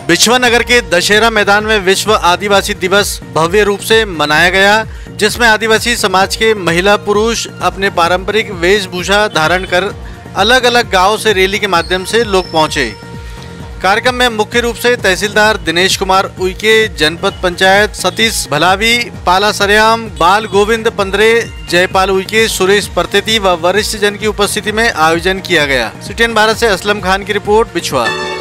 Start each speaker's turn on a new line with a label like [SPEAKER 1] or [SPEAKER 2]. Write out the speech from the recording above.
[SPEAKER 1] बिछवा नगर के दशहरा मैदान में विश्व आदिवासी दिवस भव्य रूप से मनाया गया, जिसमें आदिवासी समाज के महिला पुरुष अपने पारंपरिक वेशभूषा धारण कर अलग अलग गांव से रैली के माध्यम से लोग पहुंचे। कार्यक्रम में मुख्य रूप से तहसीलदार दिनेश कुमार उइके, जनपद पंचायत सतीश भलावी, पाला सरयाम, बाल गोविंद पंद्रे, जयपाल उइके, सुरेश परतेती व वरिष्ठ जन की उपस्थिति में आयोजन किया गया। CTN भारत से असलम खान की रिपोर्ट, बिछवा।